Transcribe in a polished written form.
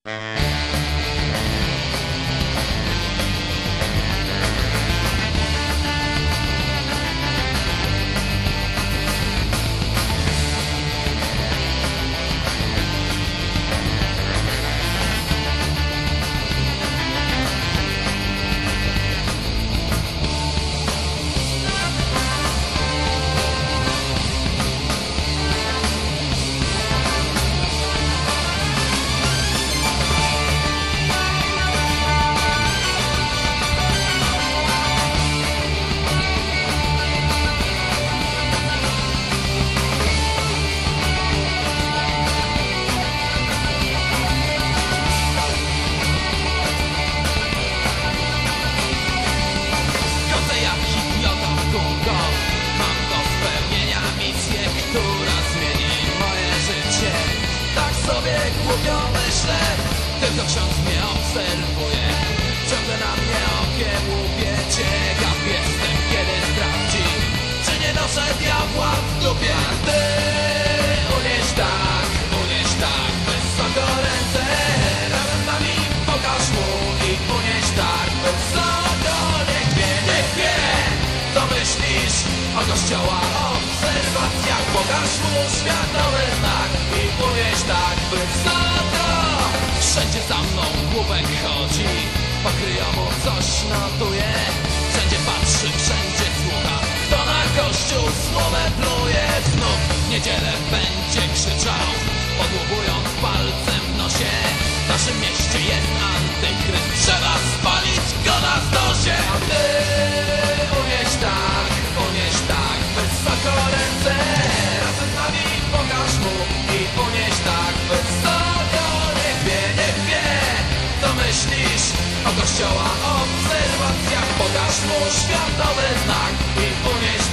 Głupio myślę, tylko ksiądz mnie obserwuje. Ciągle na mnie okiem łupie. Ciekaw jestem, kiedy sprawdzi, czy nie noszę diabła w dupie. Ty unieś tak wysoko ręce, razem z nami pokaż mu i unieś tak wysoko. Niech wie, co myślisz o Kościoła obserwacjach. Pokaż mu światowy znak i unieś tak wysoko. Wszędzie za mną główek chodzi, pokryją mu coś notuje. Wszędzie patrzy, wszędzie słucha, kto na Kościół słowem pluje. Znów w niedzielę będzie krzyczał, podłubując palcem w nosie. W naszym mieście jest antychryst, trzeba spalić go na stosie. A ty unieś tak wysoko ręce, razem z nami pokaż mu i unieś tak wysoko. Niech wie, co myślisz o Kościoła obserwacjach. Pokaż mu światowy znak i unieś